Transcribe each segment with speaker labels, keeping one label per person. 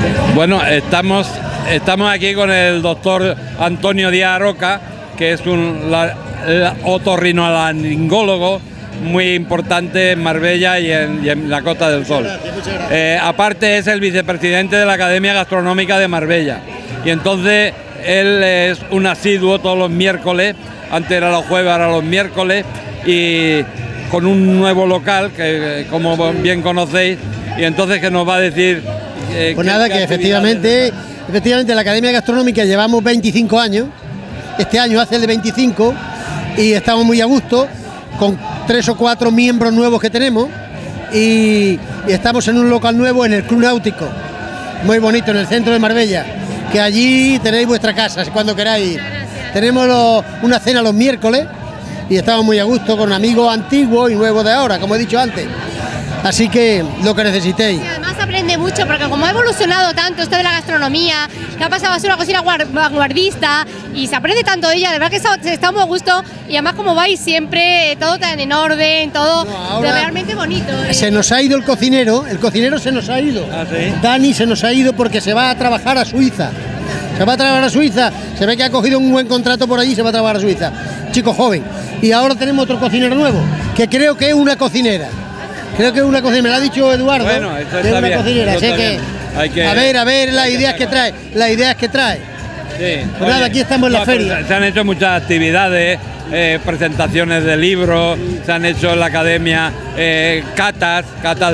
Speaker 1: Bueno, estamos aquí con el doctor Antonio Díaz Roca, que es un otorrinolaringólogo muy importante en Marbella y en la Costa del Sol.
Speaker 2: Muchas gracias.
Speaker 1: Aparte es el vicepresidente de la Academia Gastronómica de Marbella. Y entonces él es un asiduo todos los miércoles, antes era los jueves, ahora los miércoles, y con un nuevo local que como bien conocéis, y entonces que nos va a decir...
Speaker 2: Pues nada, que efectivamente la Academia Gastronómica llevamos 25 años, este año hace el de 25, y estamos muy a gusto, con 3 o 4 miembros nuevos que tenemos, y estamos en un local nuevo en el Club Náutico, muy bonito, en el centro de Marbella, que allí tenéis vuestra casa cuando queráis. Tenemos una cena los miércoles y estamos muy a gusto con amigos antiguos y nuevos de ahora, como he dicho antes. Así que lo que necesitéis.
Speaker 3: Y además aprende mucho, porque como ha evolucionado tanto esto de la gastronomía, que ha pasado a ser una cocina vanguardista y se aprende tanto de ella, de verdad que estamos a gusto, y además como vais siempre, todo tan en orden, todo realmente bonito.
Speaker 2: Se nos ha ido el cocinero se nos ha ido.
Speaker 1: ¿Ah, sí?
Speaker 2: Dani se nos ha ido porque se va a trabajar a Suiza. Se va a trabajar a Suiza, se ve que ha cogido un buen contrato por allí y se va a trabajar a Suiza. Chico joven. Y ahora tenemos otro cocinero nuevo, que creo que es una cocinera. Creo que es una cocinera, me lo ha dicho Eduardo.
Speaker 1: Bueno, eso
Speaker 2: que es
Speaker 1: está
Speaker 2: una
Speaker 1: bien,
Speaker 2: cocinera,
Speaker 1: eso
Speaker 2: así
Speaker 1: está
Speaker 2: que,
Speaker 1: bien.
Speaker 2: a ver las ideas que trae,
Speaker 1: Sí.
Speaker 2: Pues nada, aquí estamos en la feria.
Speaker 1: Se han hecho muchas actividades, presentaciones de libros, se han hecho en la academia catas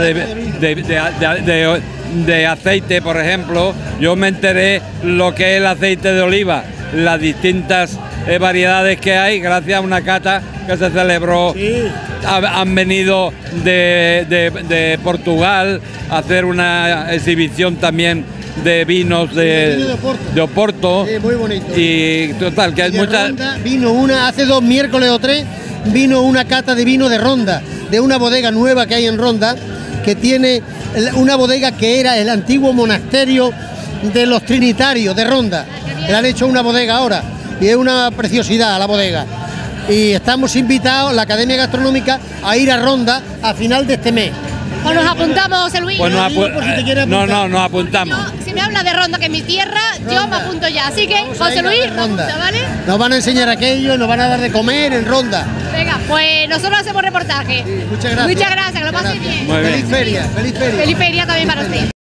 Speaker 1: de aceite, por ejemplo. Yo me enteré lo que es el aceite de oliva, las distintas variedades que hay, gracias a una cata que se celebró.
Speaker 2: Sí.
Speaker 1: Han venido de Portugal a hacer una exhibición también de vinos de Oporto.
Speaker 2: Sí, muy bonito.
Speaker 1: Y total, que hay muchas...
Speaker 2: Ronda, vino una, hace 2 miércoles o 3, vino una cata de vino de Ronda, de una bodega nueva que hay en Ronda, que tiene una bodega que era el antiguo monasterio de los Trinitarios de Ronda. Le han hecho una bodega ahora y es una preciosidad la bodega. Y estamos invitados, la Academia Gastronómica, a ir a Ronda a final de este mes.
Speaker 3: Pues nos apuntamos, José Luis.
Speaker 1: Pues nos apuntamos.
Speaker 3: Si me habla de Ronda, que es mi tierra, yo me apunto ya. Así que, José Luis, me apunta, ¿vale?
Speaker 2: Nos van a enseñar aquello, nos van a dar de comer en Ronda.
Speaker 3: Venga, pues nosotros hacemos reportaje.
Speaker 2: Sí, muchas gracias.
Speaker 3: Muchas gracias, que lo paséis bien.
Speaker 1: Muy bien.
Speaker 2: Feliz feria, feliz feria.
Speaker 3: Feliz feria también para usted.